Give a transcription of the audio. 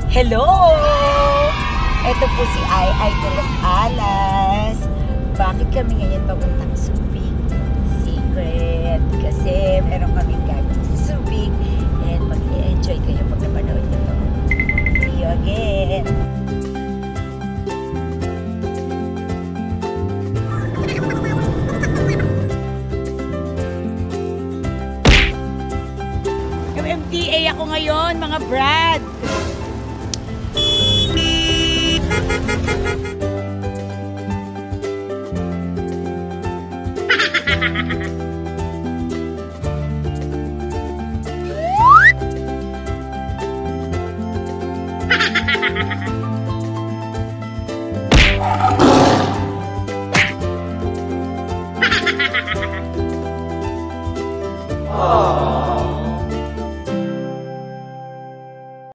Hello! Ito po si Ai de las Alas. Bakit kami ngayon papuntang Subic? Secret. Kasi meron kaming gagawin sa Subic. And mag-i-enjoy kayo pag napanood nito. See you again! MTA ako ngayon, mga Brad!